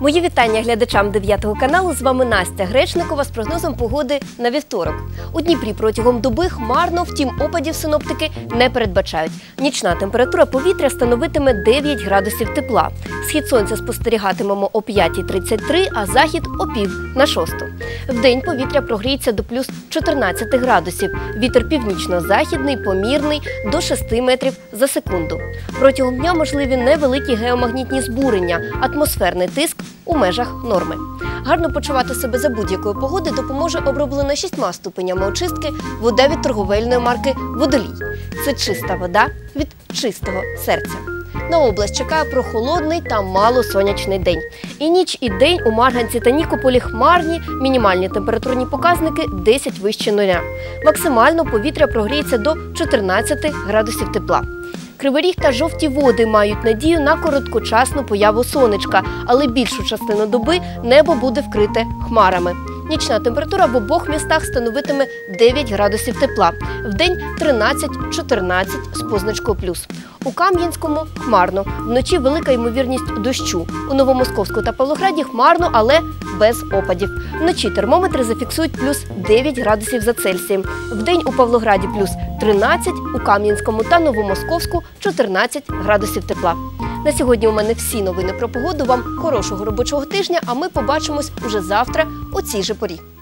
Мої вітання глядачам 9 каналу. З вами Настя Гречникова з прогнозом погоди на вівторок. У Дніпрі протягом доби хмарно, втім опадів синоптики не передбачають. Нічна температура повітря становитиме 9 градусів тепла. Схід сонця спостерігатимемо о 5:33, а захід о 5:05. Вдень повітря прогріється до плюс 14 градусів. Вітер північно-західний, помірний, до 6 метрів за секунду. Протягом дня можливі невеликі геомагнітні збурення, атмосферний тиск у межах норми. Гарно почувати себе за будь-якої погоди допоможе оброблена 6 ступенями очистки вода від торговельної марки «Водолій». Це чиста вода від чистого серця. На область чекає прохолодний та малосонячний день. І ніч, і день у Марганці та Нікополі хмарні, мінімальні температурні показники 10 вище нуля. Максимально повітря прогріється до 14 градусів тепла. Кривий Ріг та Жовті Води мають надію на короткочасну появу сонечка, але більшу частину доби небо буде вкрите хмарами. Нічна температура в обох містах становитиме 9 градусів тепла. Вдень 13-14 з позначкою плюс. У Кам'янському хмарно. Вночі велика ймовірність дощу. У Новомосковську та Павлограді хмарно, але без опадів. Вночі термометри зафіксують плюс 9 градусів за Цельсієм. Вдень у Павлограді плюс 13, у Кам'янському та Новомосковську 14 градусів тепла. На сьогодні у мене всі новини про погоду. Вам хорошого робочого тижня, а ми побачимось уже завтра у цій же порі.